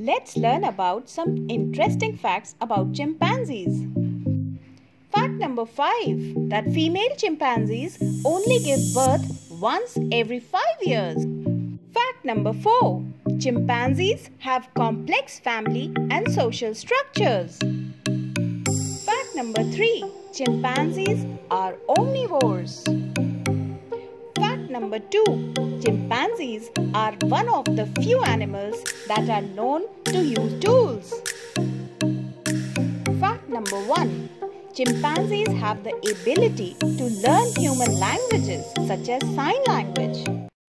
Let's learn about some interesting facts about chimpanzees. Fact number 5, that female chimpanzees only give birth once every 5 years. Fact number 4, chimpanzees have complex family and social structures. Fact number 3, chimpanzees are omnivores. Fact number 2, chimpanzees are one of the few animals that are known to use tools. Fact number 1, chimpanzees have the ability to learn human languages such as sign language.